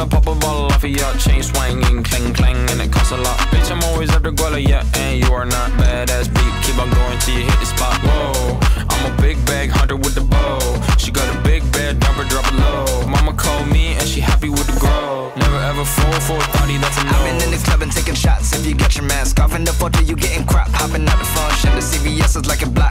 wanna pop a bottle off of ya. Chain swinging, clang clang, and it costs a lot. Bitch, I'm always after Guala, yeah, and you are not badass beat. Keep on going till you hit the spot. Whoa, I'm a big bag hunter with the bow. She got a big bed, drop it low. Mama called me and she happy with the grow. Never ever fall for a thotty, that's a no. I've been in this club and taking shots. If you get your mask off in the photo, you getting crap. Hopping out the function. The CVS is like a block.